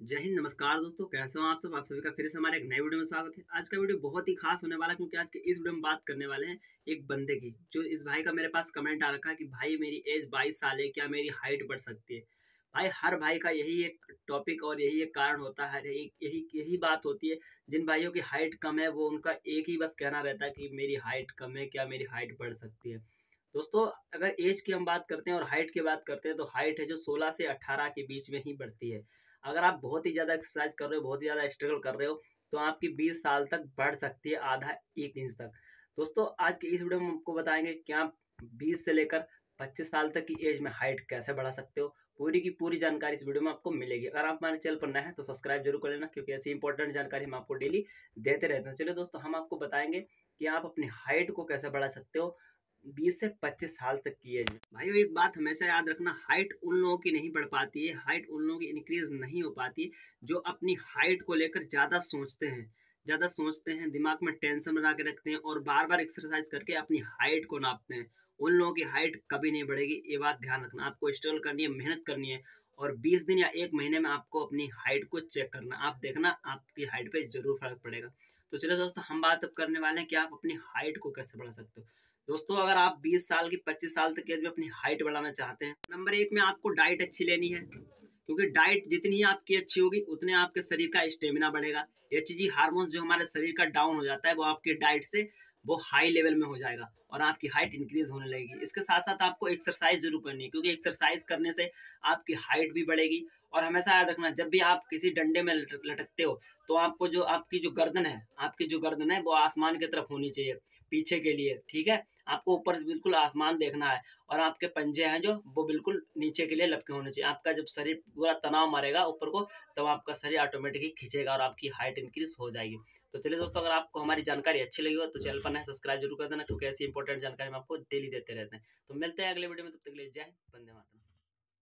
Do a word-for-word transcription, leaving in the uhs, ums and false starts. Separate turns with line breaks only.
जय हिंद, नमस्कार दोस्तों। कैसे हो आप सब आप सभी का फिर से हमारे एक नए वीडियो में स्वागत है। आज का वीडियो बहुत ही खास होने वाला है क्योंकि आज के इस वीडियो में बात करने वाले हैं एक बंदे की। जो इस भाई का मेरे पास कमेंट आ रखा है कि भाई मेरी एज बाईस साल है, क्या मेरी हाइट बढ़ सकती है। भाई हर भाई का यही एक टॉपिक और यही एक कारण होता है, यही यही यही बात होती है। जिन भाइयों की हाइट कम है वो उनका एक ही बस कहना रहता है कि मेरी हाइट कम है, क्या मेरी हाइट बढ़ सकती है। दोस्तों, अगर एज की हम बात करते हैं और हाइट की बात करते हैं तो हाइट है जो सोलह से अठारह के बीच में ही बढ़ती है। अगर आप बहुत ही ज़्यादा एक्सरसाइज कर रहे हो, बहुत ही ज़्यादा स्ट्रगल कर रहे हो, तो आपकी बीस साल तक बढ़ सकती है, आधा एक इंच तक। दोस्तों, आज की इस वीडियो में आपको बताएँगे कि आप बीस से लेकर पच्चीस साल तक की एज में हाइट कैसे बढ़ा सकते हो। पूरी की पूरी जानकारी इस वीडियो में आपको मिलेगी। अगर आप हमारे चैनल पर नए हैं तो सब्सक्राइब जरूर कर लेना, क्योंकि ऐसी इंपॉर्टेंट जानकारी हम आपको डेली देते रहते हैं। चलिए दोस्तों, हम आपको बताएँगे कि आप अपनी हाइट को कैसे बढ़ा सकते हो बीस से पच्चीस साल तक की एज में। भाइयों, एक बात हमेशा याद रखना, हाइट उन लोगों की नहीं बढ़ पाती है, हाइट उन लोगों की इंक्रीज नहीं हो पाती जो अपनी हाइट को लेकर ज़्यादा सोचते हैं। ज़्यादा सोचते हैं, दिमाग में टेंशन बना के रखते हैं और बार बार एक्सरसाइज करके अपनी हाइट को नापते हैं। उन लोगों की हाइट कभी नहीं बढ़ेगी, ये बात ध्यान रखना। आपको स्ट्रगल करनी है, मेहनत करनी है और बीस दिन या एक महीने में आपको अपनी हाइट को चेक करना। आप देखना, आपकी हाइट पे जरूर फर्क पड़ेगा। तो चलिए दोस्तों, हम बात अब करने वाले हैं कि आप अपनी हाइट को कैसे बढ़ा सकते हो। दोस्तों, अगर आप बीस साल की पच्चीस साल तक की एज में अपनी हाइट बढ़ाना चाहते हैं, नंबर एक में आपको डाइट अच्छी लेनी है, क्योंकि डाइट जितनी ही आपकी अच्छी होगी उतने आपके शरीर का स्टेमिना बढ़ेगा। एच जी हार्मोन्स जो हमारे शरीर का डाउन हो जाता है वो आपकी डाइट से वो हाई लेवल में हो जाएगा और आपकी हाइट इंक्रीज होने लगेगी। इसके साथ साथ आपको एक्सरसाइज जरूर करनी है, क्योंकि एक्सरसाइज करने से आपकी हाइट भी बढ़ेगी। और हमेशा याद रखना, जब भी आप किसी डंडे में लटक, लटकते हो तो आपको जो आपकी जो गर्दन है आपकी जो गर्दन है वो आसमान की तरफ होनी चाहिए, पीछे के लिए। ठीक है, आपको ऊपर से बिल्कुल आसमान देखना है और आपके पंजे हैं जो वो बिल्कुल नीचे के लिए लपके होने चाहिए। आपका जब शरीर पूरा तनाव मारेगा ऊपर को, तब आपका शरीर ऑटोमेटिकली खींचेगा और आपकी हाइट इंक्रीज हो जाएगी। तो चलिए दोस्तों, अगर आपको हमारी जानकारी अच्छी लगी हो तो चैनल पर नए सब्सक्राइब जरूर कर देना, क्योंकि ऐसी इंपॉर्टेंट जानकारी हम आपको डेली देते रहते हैं। तो मिलते हैं अगले वीडियो में, तब तक के लिए जय हिंद, वंदे मातरम।